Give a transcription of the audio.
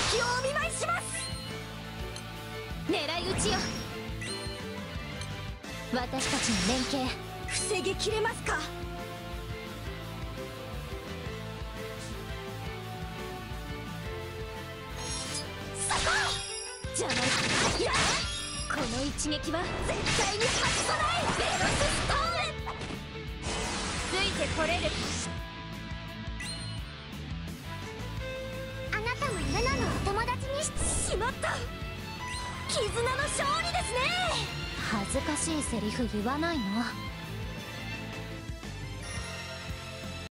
撃をお見舞いします。狙い撃ちよ。私たちの連携防ぎきれますか。そこじゃない。いや、この一撃は絶対に外さない。ベロスストーンついてこれる。あなたもルナのお友達にしまった。絆の勝利ですね。恥ずかしいセリフ言わないの。